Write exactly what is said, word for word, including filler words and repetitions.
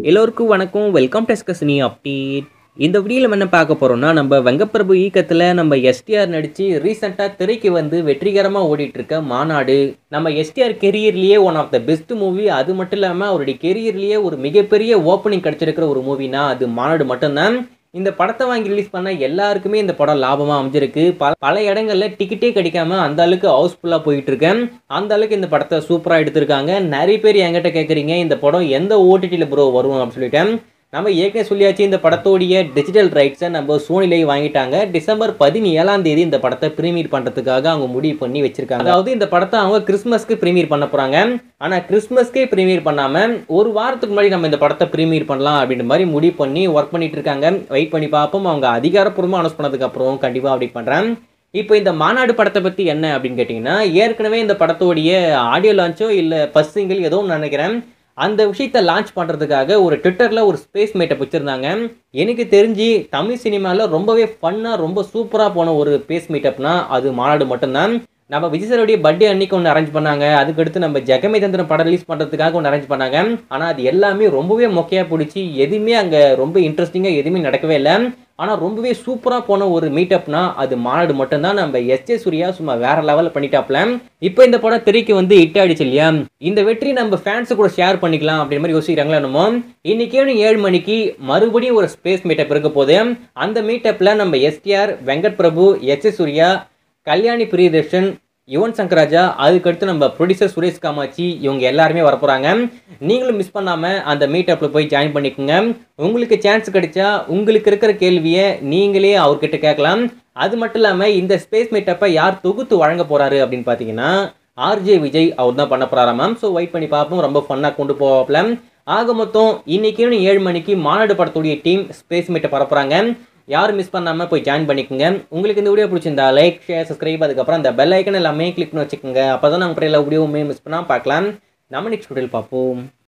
எல்லோருக்கும் வணக்கம். Welcome to Cine update. இந்த வீடியோல என்ன பார்க்க போறோம்னா, நம்ம வெங்கட் பிரபு இயக்கத்துல நம்ம எஸ்டிஆர் நடிச்சு ரீசெண்டா திரைக்கு வந்து வெற்றிகரமா ஓடிட்டு இருக்க மாநாடு. நம்ம எஸ்டிஆர் கெரியர்லயே one of the best movie. அது மட்டும் இல்லாம அவருடைய கெரியர்லயே ஒரு மிகப்பெரிய ஓப்பனிங் கிடைச்சிருக்கிற ஒரு மூவினா அது மாநாடு மட்டும்தான். இந்த படத்தை வாங்கி ரிலீஸ் பண்ண எல்லாருக்குமே இந்த படம் லாபமாக அமைஞ்சிருக்கு. பல பல இடங்கள்ல டிக்கெட்டே கிடைக்காம அந்த அளவுக்கு ஹவுஸ்ஃபுல்லாக போயிட்டு இருக்கேன். அந்த அளவுக்கு இந்த படத்தை சூப்பராக எடுத்திருக்காங்க. நிறைய பேர் என்கிட்ட கேட்குறீங்க இந்த படம் எந்த ஓடிடியில் ப்ரோ வரும் அப்படின்னு சொல்லிட்டேன். நம்ம ஏற்கனவே சொல்லியாச்சு, இந்த படத்தோடைய டிஜிட்டல் ரைட்ஸை நம்ம சோனிலைவ் வாங்கிட்டாங்க. டிசம்பர் பதினேழாம் தேதி இந்த படத்தை ப்ரீமியர் பண்ணுறதுக்காக அவங்க முடிவு பண்ணி வச்சிருக்காங்க. அதாவது இந்த படத்தை அவங்க கிறிஸ்மஸ்க்கு ப்ரீமியர் பண்ண போகிறாங்க. ஆனால் கிறிஸ்மஸ்க்கே ப்ரீமியர் பண்ணாமல் ஒரு வாரத்துக்கு முன்னாடி நம்ம இந்த படத்தை ப்ரீமியர் பண்ணலாம் அப்படின்ற மாதிரி முடிவு பண்ணி ஒர்க் பண்ணிட்டு இருக்காங்க. வெயிட் பண்ணி பார்ப்போம். அவங்க அதிகாரப்பூர்வமாக அனௌன்ஸ் பண்ணதுக்கப்புறம் கண்டிப்பாக அப்டேட் பண்ணுறேன். இப்போ இந்த மாநாடு படத்தை பற்றி என்ன அப்படின்னு கேட்டிங்கன்னா, ஏற்கனவே இந்த படத்தோடைய ஆடியோ லான்ச்சோ இல்லை ஃபர்ஸ்ட் சிங்கிள் ஏதோ நினைக்கிறேன் அந்த விஷயத்தை லான்ச் பண்ணுறதுக்காக ஒரு ட்விட்டரில் ஒரு ஸ்பேஸ் மேட்டை வச்சுருந்தாங்க. எனக்கு தெரிஞ்சு தமிழ் சினிமாவில் ரொம்பவே ஃபன்னாக ரொம்ப சூப்பராக போன ஒரு ஸ்பேஸ் மீட்டப்னா அது மாநாடு மட்டும்தான். நம்ம விஜய் சாருடைய பர்த்டே அன்னைக்கு ஒன்று அரேஞ்ச் பண்ணாங்க. அதுக்கடுத்து நம்ம ஜெகமே தந்திரம் படம் ரிலீஸ் பண்ணுறதுக்காக ஒன்று அரேஞ்ச் பண்ணாங்க. ஆனால் அது எல்லாமே ரொம்பவே மொக்கையாக பிடிச்சி எதுவுமே அங்கே ரொம்ப இன்ட்ரெஸ்டிங்காக எதுவுமே நடக்கவே இல்லை. ஆனால் ரொம்பவே சூப்பராக போன ஒரு மீட்டப்னா அது மாநாடு மட்டும்தான். நம்ம எஸ் ஜே சூர்யா சும்மா வேற லெவலில் பண்ணிட்டாப்ல. இப்போ இந்த படம் திரைக்கு வந்து ஹிட் ஆயிடுச்சு இல்லையா, இந்த வெற்றி நம்ம ஃபேன்ஸு கூட ஷேர் பண்ணிக்கலாம் அப்படின்ற மாதிரி யோசிக்கிறாங்களா என்னமோ. இன்னைக்கு ஏழு மணிக்கு மறுபடியும் ஒரு ஸ்பேஸ் மீட்டப் இருக்க போது. அந்த மீட்டப்பில் நம்ம எஸ்டிஆர், வெங்கட் பிரபு, எஸ் ஜே சூர்யா, கல்யாணி பிரியதர்ஷன், யுவன் சங்கர் ராஜா, அதுக்கடுத்து நம்ம ப்ரொடியூசர் சுரேஷ் காமாட்சி, இவங்க எல்லாருமே வரப்போகிறாங்க. நீங்களும் மிஸ் பண்ணாமல் அந்த மீட்டப்பில் போய் ஜாயின் பண்ணிக்கோங்க. உங்களுக்கு சான்ஸ் கிடைச்சா உங்களுக்கு இருக்கிற கேள்வியை நீங்களே அவர்கிட்ட கேட்கலாம். அது மட்டும் இல்லாமல் இந்த ஸ்பேஸ் மீட்டப்பை யார் தொகுத்து வழங்க போகிறாரு அப்படின்னு பார்த்தீங்கன்னா ஆர்ஜே விஜய் அவர் தான் பண்ண போகிறாரா மேம். ஸோ வெயிட் பண்ணி பார்ப்போம். ரொம்ப ஃபன்னாக கொண்டு போவாப்ல. ஆக மொத்தம் இன்னைக்கு ஏழு மணிக்கு மாநாடு படத்துடைய டீம் ஸ்பேஸ் மீட்டை பரப்புகிறாங்க. யாரும் மிஸ் பண்ணாமல் போய் ஜாயின் பண்ணிக்கோங்க. உங்களுக்கு இந்த வீடியோ பிடிச்சிருந்தா லைக், ஷேர், சப்ஸ்கிரைப், அதுக்கப்புறம் அந்த பெல் ஐக்கன் எல்லாமே கிளிக் பண்ணி வச்சுக்கோங்க. அப்போ தான் நாங்கள் எல்லா வீடியோவுமே மிஸ் பண்ணால் பார்க்கலாம். நம்ம நெக்ஸ்ட் வீடியோவில் பார்ப்போம்.